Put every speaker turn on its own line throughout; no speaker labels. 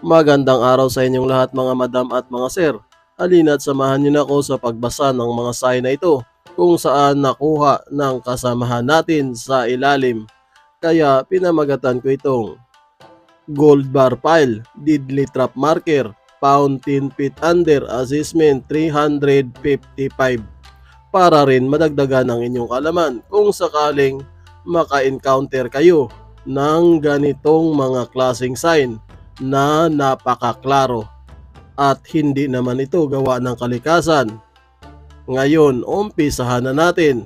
Magandang araw sa inyong lahat mga madam at mga sir. Halina't samahan niyo na ako sa pagbasa ng mga sign na ito kung saan nakuha ng kasamahan natin sa ilalim. Kaya pinamagatan ko itong Gold Bar Pile, Deadly Trap Marker, Pound 10 feet under, Assessment 355. Para rin madagdagan ang inyong kalaman kung sakaling maka-encounter kayo ng ganitong mga klaseng sign na napakaklaro at hindi naman ito gawa ng kalikasan. Ngayon, umpisahan na natin.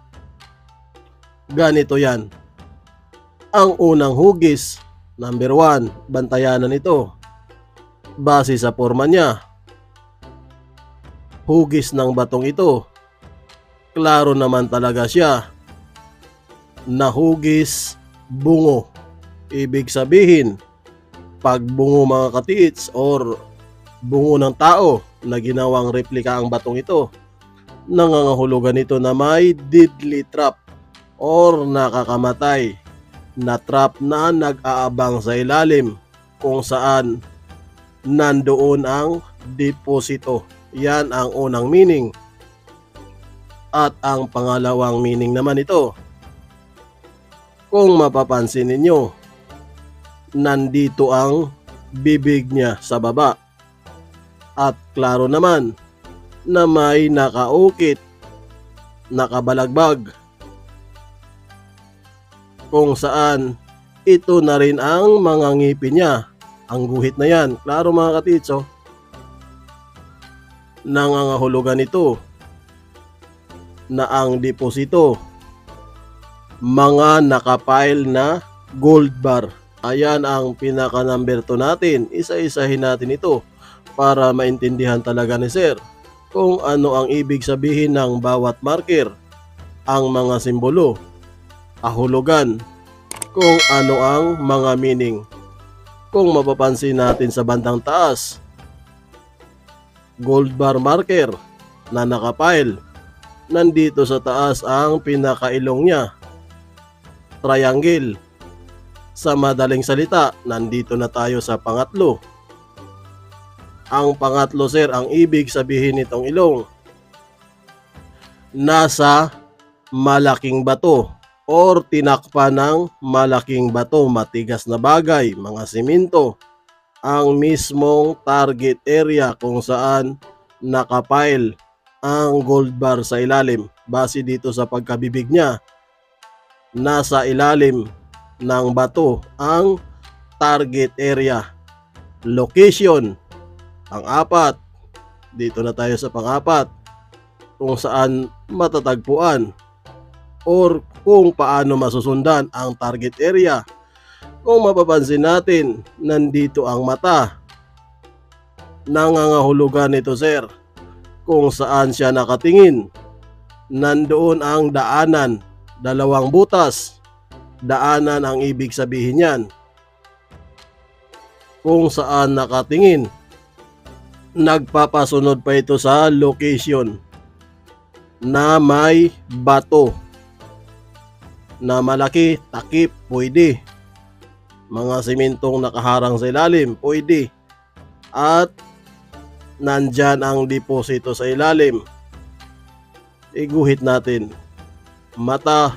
Ganito yan. Ang unang hugis, number 1, bantayanan ito. Base sa forma niya, hugis ng batong ito, klaro naman talaga siya na hugis bungo. Ibig sabihin, pag bungo mga katiits or bungo ng tao na ginawang replika ang batong ito, nangangahulugan ito na may deadly trap or nakakamatay na trap na nag-aabang sa ilalim kung saan nandoon ang deposito. Yan ang unang meaning. At ang pangalawang meaning naman ito, kung mapapansin ninyo, nandito ang bibig niya sa baba. At klaro naman na may nakaukit, nakabalagbag, kung saan ito na rin ang mga ngipin niya. Ang guhit na yan, klaro mga katitso, nangangahulugan ito na ang deposito, mga nakapile na gold bar. Ayan ang pinaka number 2 natin. Isa-isahin natin ito para maintindihan talaga ni sir kung ano ang ibig sabihin ng bawat marker, ang mga simbolo, kahulugan, kung ano ang mga meaning. Kung mapapansin natin sa bandang taas, gold bar marker na nakapile, nandito sa taas ang pinakailong niya, triangle. Sa madaling salita, nandito na tayo sa pangatlo. Ang pangatlo sir, ang ibig sabihin nitong ilong, nasa malaking bato or tinakpan ng malaking bato, matigas na bagay, mga simento, ang mismong target area kung saan nakapile ang gold bar sa ilalim. Base dito sa pagkabibig niya, nasa ilalim ng bato ang target area. Location, pang-apat. Dito na tayo sa pang-apat, kung saan matatagpuan or kung paano masusundan ang target area. Kung mapapansin natin, nandito ang mata. Nangangahulugan nito sir kung saan siya nakatingin. Nandoon ang daanan, dalawang butas. Daanan ang ibig sabihin yan. Kung saan nakatingin, nagpapasunod pa ito sa location na may bato na malaki, takip, pwede. Mga simentong nakaharang sa ilalim, pwede. At nandyan ang deposito sa ilalim. Iguhit natin. Mata,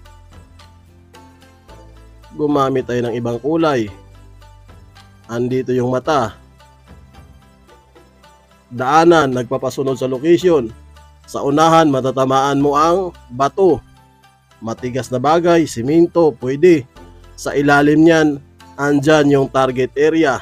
gumamit tayo ng ibang kulay. Andito yung mata. Daanan, nagpapasunod sa location. Sa unahan, matatamaan mo ang bato. Matigas na bagay, simento, pwede. Sa ilalim niyan, andyan yung target area.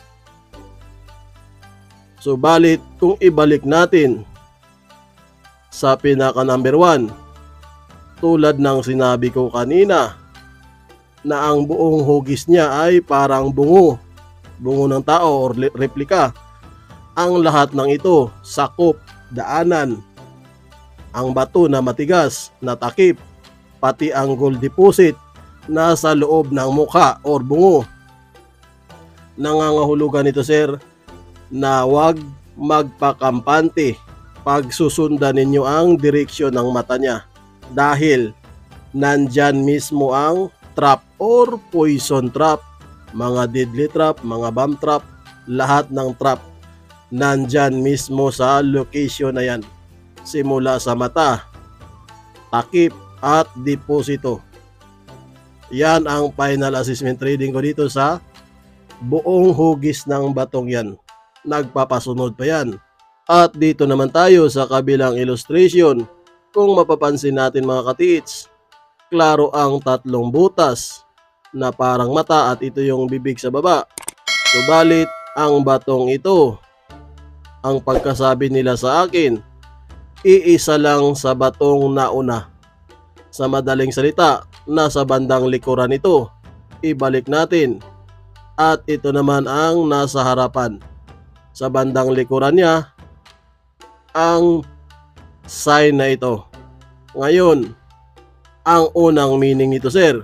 Subalit, kung ibalik natin sa pinaka number 1, tulad ng sinabi ko kanina, na ang buong hugis niya ay parang bungo ng tao or replika. Ang lahat ng ito, sakop, daanan, ang bato na matigas, na takip, pati ang gold deposit nasa loob ng mukha or bungo. Nangangahulugan ito sir na wag magpakampante pag susundan ninyo ang direksyon ng mata niya, dahil nandyan mismo ang trap or poison trap, mga deadly trap, mga bomb trap, lahat ng trap nandyan mismo sa location na yan. Simula sa mata, takip at deposito. Yan ang final assessment reading ko dito sa buong hugis ng batong yan. Nagpapasunod pa yan. At dito naman tayo sa kabilang illustration. Kung mapapansin natin mga katiits, klaro ang tatlong butas na parang mata at ito yung bibig sa baba. Subalit ang batong ito, ang pagkasabi nila sa akin, iisa lang sa batong nauna. Sa madaling salita, nasa bandang likuran ito. Ibalik natin. At ito naman ang nasa harapan. Sa bandang likuran niya, ang sign na ito. Ngayon, ang unang meaning nito, sir,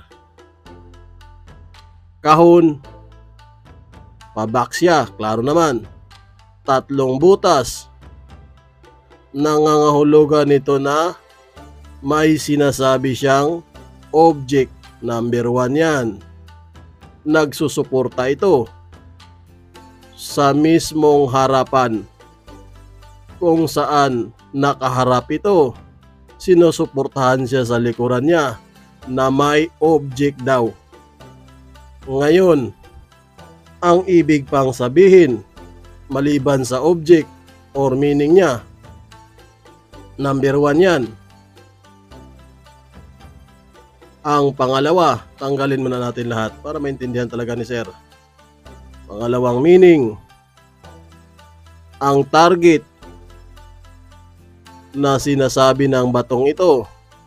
kahon, pabak siya, klaro naman. Tatlong butas, nangangahulugan nito na may sinasabi siyang object. Number 1 yan. Nagsusuporta ito sa mismong harapan. Kung saan nakaharap ito, sinusuportahan siya sa likuran niya na may object daw. Ngayon, ang ibig pang sabihin, maliban sa object or meaning niya, number 1 yan. Ang pangalawa, tanggalin muna natin lahat para maintindihan talaga ni sir. Pangalawang meaning, ang target na sinasabi ng batong ito,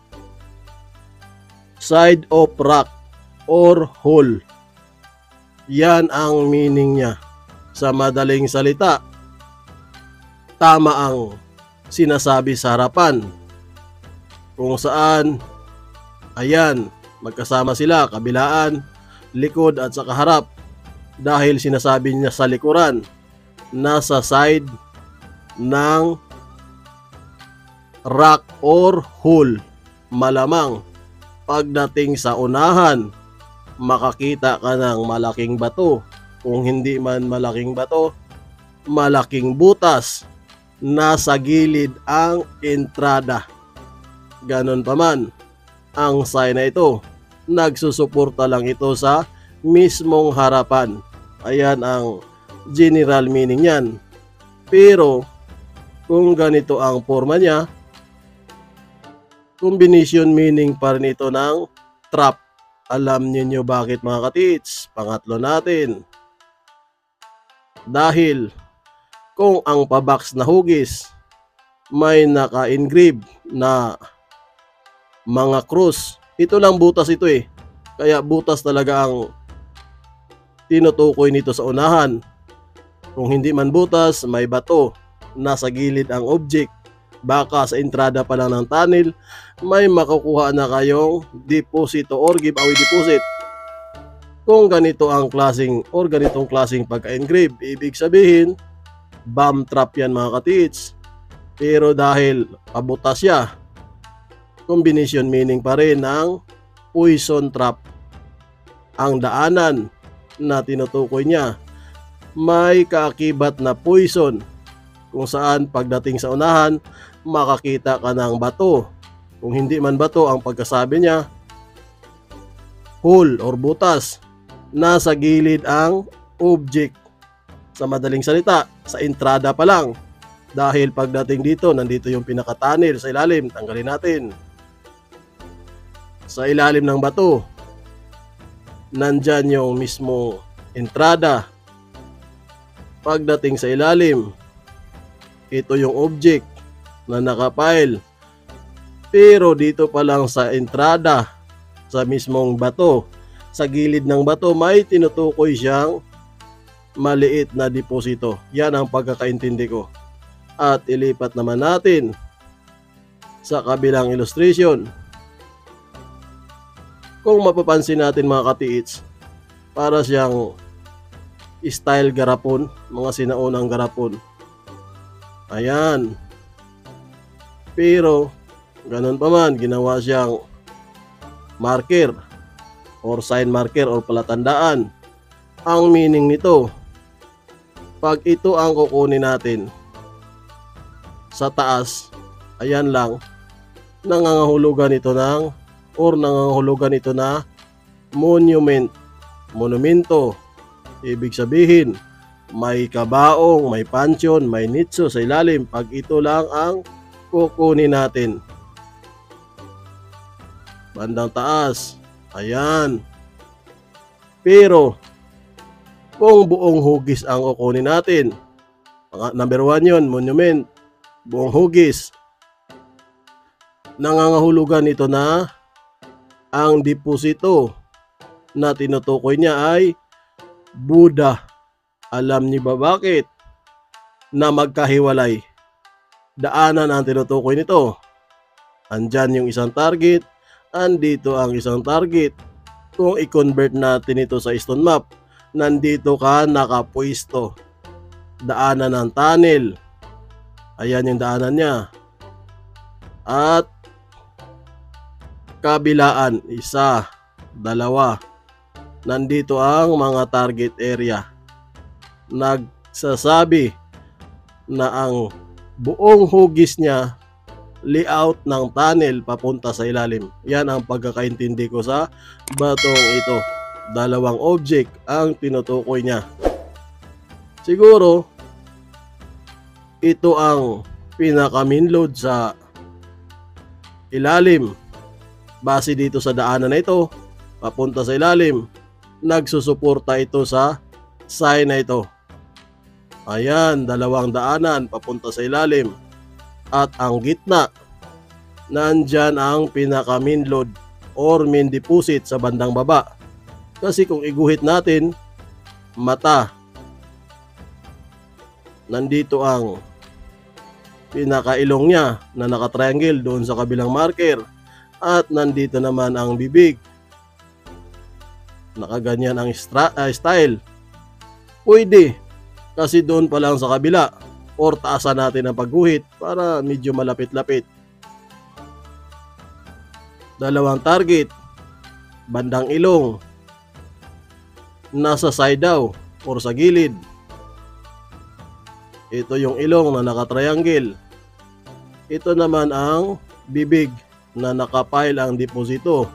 side of rock or hole. Yan ang meaning niya. Sa madaling salita, tama ang sinasabi sa harapan, kung saan, ayan, magkasama sila, kabilaan, likod at saka harap. Dahil sinasabi niya sa likuran, nasa side ng rock or hole. Malamang pagdating sa unahan, makakita ka ng malaking bato. Kung hindi man malaking bato, malaking butas. Nasa gilid ang entrada. Ganon pa man, ang sign na ito, nagsusuporta lang ito sa mismong harapan. Ayan ang general meaning niyan. Pero kung ganito ang forma niya, combination meaning pa rin ito ng trap. Alam niyo bakit mga katiits? Pangatlo natin. Dahil kung ang pabox na hugis may naka-engrave na mga cross, ito lang butas ito eh. Kaya butas talaga ang tinutukoy nito sa unahan. Kung hindi man butas, may bato. Nasa gilid ang object. Baka sa entrada pa lang ng tunnel, may makukuha na kayong deposito or giveaway deposit. Kung ganito ang klaseng or ganitong klaseng pagka-engrave, ibig sabihin, bomb trap yan mga katiits. Pero dahil pabutas siya, combination meaning pa rin ng poison trap. Ang daanan na tinutukoy niya, may kaakibat na poison. Kung saan pagdating sa unahan, makakita ka ng bato. Kung hindi man bato, ang pagkasabi niya, hole or butas. Nasa gilid ang object. Sa madaling salita, sa entrada pa lang. Dahil pagdating dito, nandito yung pinaka-tunnel sa ilalim. Tanggalin natin. Sa ilalim ng bato, nandyan yung mismo entrada. Pagdating sa ilalim, ito yung object na nakapile. Pero dito pa lang sa entrada, sa mismong bato, sa gilid ng bato, may tinutukoy siyang maliit na deposito. Yan ang pagkakaintindi ko. At ilipat naman natin sa kabilang illustration. Kung mapapansin natin mga katiits, para siyang style garapon, mga sinaunang garapon. Ayan. Pero ganun pa man, ginawa siyang marker or sign marker or palatandaan. Ang meaning nito, Pag ito ang kukunin natin sa taas, ayan lang, nangangahulugan ito na monumento. Ibig sabihin, may kabaong, may pansyon, may nitso sa ilalim. Pag ito lang ang kukunin natin. Bandang taas, ayan. Pero, kung buong hugis ang kukunin natin, number 1 yun, monument, buong hugis, nangangahulugan ito na ang deposito na tinutukoy niya ay Buddha. Alam niyo ba bakit? Na magkahiwalay. Daanan ang tinutukoy nito. Andyan yung isang target, andito ang isang target. Kung i-convert natin ito sa stone map, nandito ka nakapwesto. Daanan ng tunnel. Ayan yung daanan niya. At kabilaan, 1, 2. Nandito ang mga target area. Nagsasabi na ang buong hugis niya layout ng tunnel papunta sa ilalim. Yan ang pagkakaintindi ko sa batong ito. 2 object ang tinutukoy niya. Siguro ito ang pinaka-main load sa ilalim. Base dito sa daanan na ito papunta sa ilalim, nagsusuporta ito sa sign na ito. Ayan, 2 daanan papunta sa ilalim. At ang gitna, nandyan ang pinaka main load or main deposit sa bandang baba. Kasi kung iguhit natin, mata, nandito ang pinaka-ilong niya na naka-triangle doon sa kabilang marker. At nandito naman ang bibig. Nakaganyan ang style. Pwede, kasi doon pa lang sa kabila or taasan natin ang pagguhit para medyo malapit-lapit. 2 target, bandang ilong, nasa side daw or sa gilid. Ito yung ilong na naka-triangle. Ito naman ang bibig na nakapile ang deposito.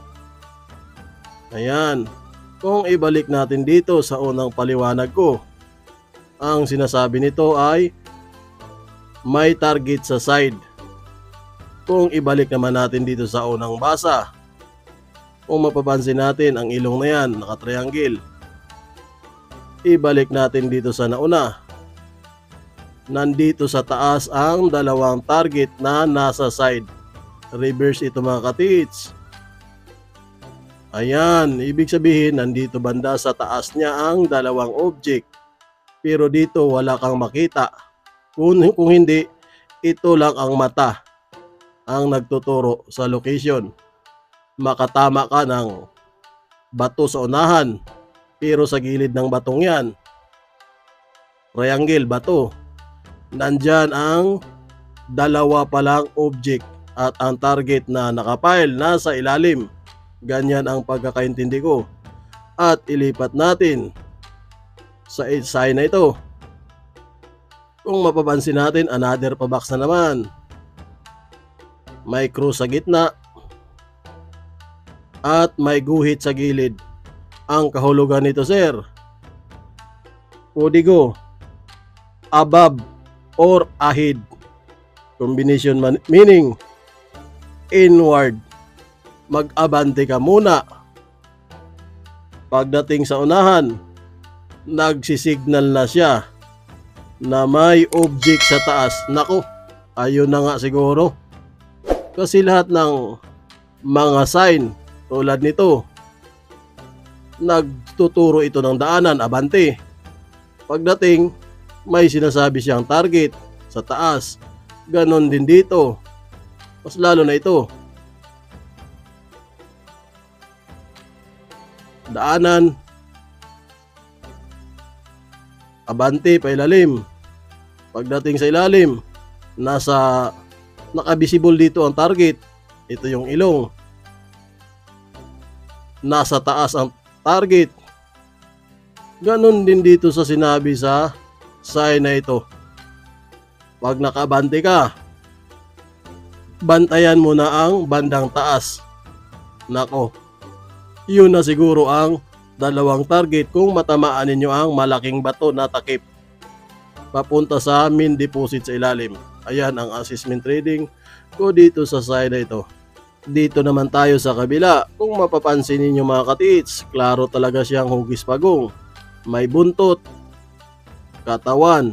Ayan. Kung ibalik natin dito sa unang paliwanag ko, ang sinasabi nito ay may target sa side. Kung ibalik naman natin dito sa unang basa, kung mapapansin natin ang ilong na yan, naka-triangle. Ibalik natin dito sa nauna. Nandito sa taas ang 2 target na nasa side. Reverse ito mga katits. Ayan, ibig sabihin nandito banda sa taas niya ang 2 object. Pero dito wala kang makita. Kung hindi, ito lang ang mata ang nagtuturo sa location. Makatama ka ng bato sa unahan, pero sa gilid ng batong yan, triangle, bato, nandyan ang 2 palang object at ang target na nakapile nasa ilalim. Ganyan ang pagkakaintindi ko. At ilipat natin sa sign na ito. Kung mapapansin natin, another pa box na naman. May cross sa gitna at may guhit sa gilid. Ang kahulugan nito, sir, kodigo, above or ahead. Combination meaning inward. Mag-abante ka muna. Pagdating sa unahan, nagsisignal na siya na may object sa taas. Nako, ayun na nga siguro. Kasi lahat ng mga sign tulad nito, nagtuturo ito ng daanan, abante. Pagdating, may sinasabi siyang target sa taas. Ganon din dito. Mas lalo na ito. Daanan, abante, pailalim. Pagdating sa ilalim, nakabisible dito ang target. Ito yung ilong. Nasa taas ang target. Ganon din dito sa sinabi sa sign na ito. Pag nakabante ka, bantayan mo na ang bandang taas. Nako, yun na siguro ang dalawang target kung matamaan ninyo ang malaking bato na takip papunta sa main deposit sa ilalim. Ayan ang assessment trading ko dito sa side na ito. Dito naman tayo sa kabila. Kung mapapansin ninyo mga katiits, klaro talaga siyang hugis pagong. May buntot, katawan.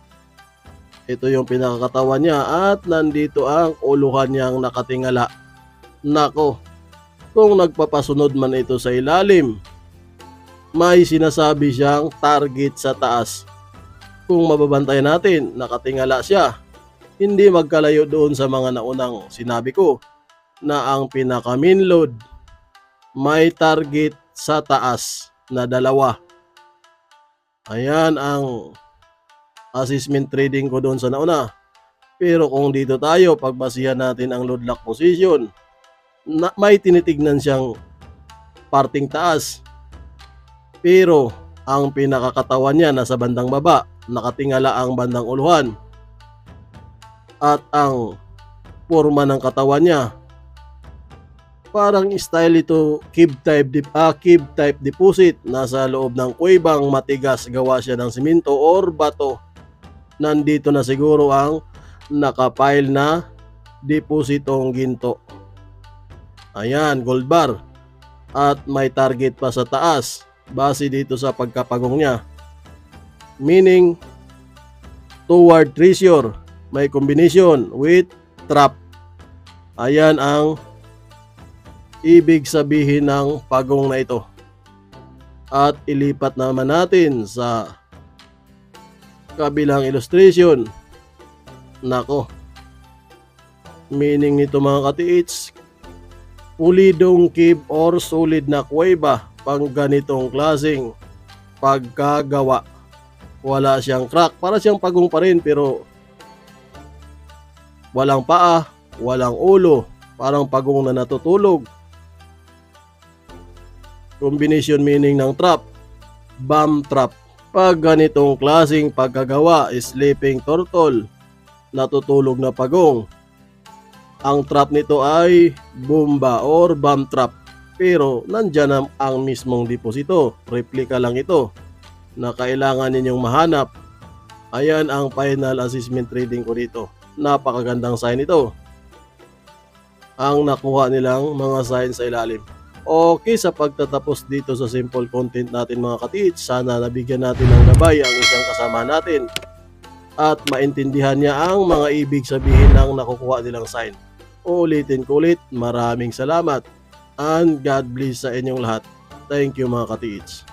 Ito yung pinakakatawan niya at nandito ang uluhan niyang nakatingala. Nako, kung nagpapasunod man ito sa ilalim, may sinasabi siyang target sa taas. Kung mababantay natin, nakatingala siya. Hindi magkalayo doon sa mga naunang sinabi ko na ang pinaka main load may target sa taas na dalawa. Ayan ang assessment trading ko doon sa nauna. Pero kung dito tayo, pagbasihan natin ang load lock position, may tinitignan siyang parting taas. Pero ang pinakakatawan niya nasa bandang baba, nakatingala ang bandang uluhan. At ang forma ng katawan niya, parang style ito cube type deposit. Nasa loob ng kuwebang matigas, gawa siya ng simento or bato. Nandito na siguro ang nakapile na depositong ginto. Ayan, gold bar. At may target pa sa taas base dito sa pagkapagong niya. Meaning, toward treasure. May combination with trap. Ayan ang ibig sabihin ng pagong na ito. At ilipat naman natin sa kabilang illustration. Nako, meaning nito mga katiits, pulidong cave or solid na kuweba pang ganitong klaseng pagkagawa. Wala siyang crack, para siyang pagong pa rin pero walang paa, walang ulo, parang pagong na natutulog. Combination meaning ng trap, bomb trap. Pag ganitong klaseng pagkagawa, sleeping turtle, natutulog na pagong. Ang trap nito ay bomba or bomb trap. Pero nandyan ang mismong deposito. Replika lang ito na kailangan ninyong mahanap. Ayan ang final assessment trading ko dito. Napakagandang sign ito. Ang nakuha nilang mga sign sa ilalim. Okay, sa pagtatapos dito sa simple content natin mga katiits, sana nabigyan natin ng gabay ang isang kasama natin at maintindihan niya ang mga ibig sabihin ng nakukuha nilang sign. Ulitin ko ulit, maraming salamat and God bless sa inyong lahat. Thank you mga katiits.